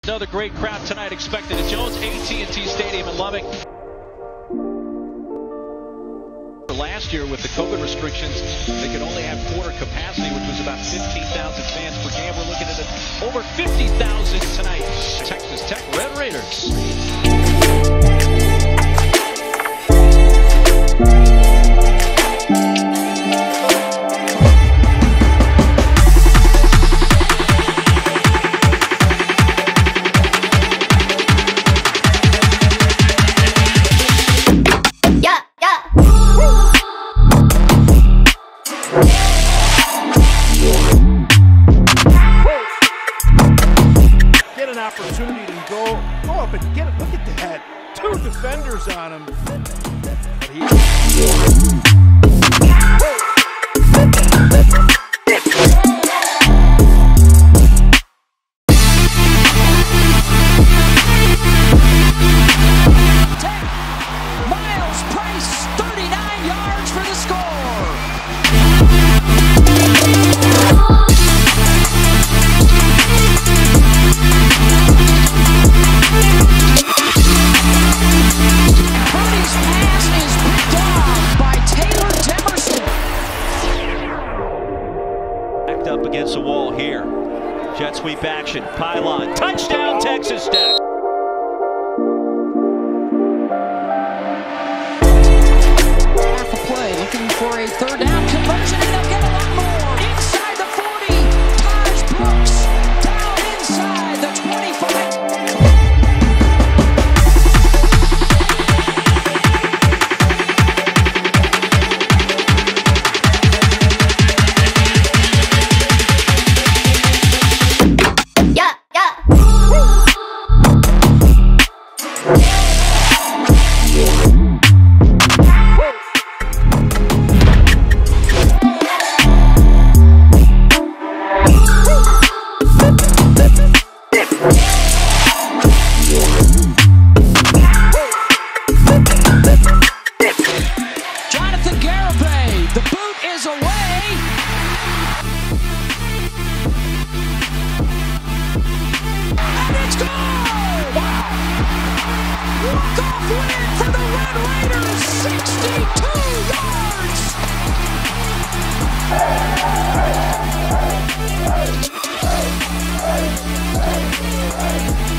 Another great crowd tonight expected at Jones AT&T Stadium in Lubbock. Last year with the COVID restrictions, they could only have quarter capacity, which was about 15,000 fans per game. We're looking at over 50,000 tonight. Texas Tech Red Raiders. Opportunity to go up and get it. Look at that. Two defenders on him. Miles Price, 39 yards for the score. Up against the wall here. Jet sweep action. Pylon. Touchdown, Texas Tech. Half a play, looking for a third down conversion, and they'll get a lot more. Inside the 40, Taj Brooks. Down inside the 25. Jonathan Garibay, the boot is away. And it's gone! Wow! Walk-off win for the Red Raiders, 62 yards!